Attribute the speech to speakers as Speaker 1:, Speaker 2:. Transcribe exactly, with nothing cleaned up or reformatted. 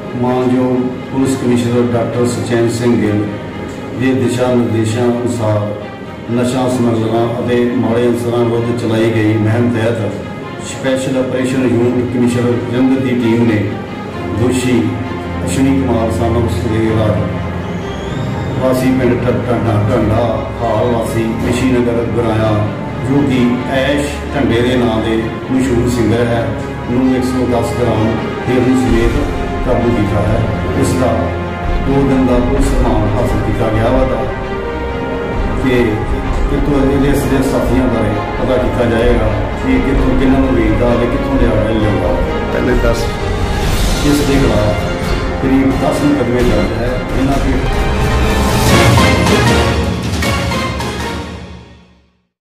Speaker 1: मानयोग police commissioner doctor Suchain Singh Gill के दिशा निर्देशों अनुसार नशा समगलर और माड़े अंसर विरुद्ध चलाई गई मुहिम तहत special operation unit commissioner Jalandhar की टीम ने दोषी अश्विनी कुमार सन सुरेला वासी पिंड ढंडा ढंडा हाल वासी मिशीनगर गुराया जो कि ऐश ढंडे के नाम से मशहूर सिंगर है एक सौ दस ग्राम हेरोइन समेत काबू किया है। इसका दो दिन का पुलिस रिमांड हासिल किया गया वा कि कितों इसके साथियों बारे पता किया जाएगा कि कितों किन्होंने वेचता है कितों लिया लिया
Speaker 2: पहले दस
Speaker 1: इसके खिलाफ करीब दस मुकदमे दर्ज है जिन्होंने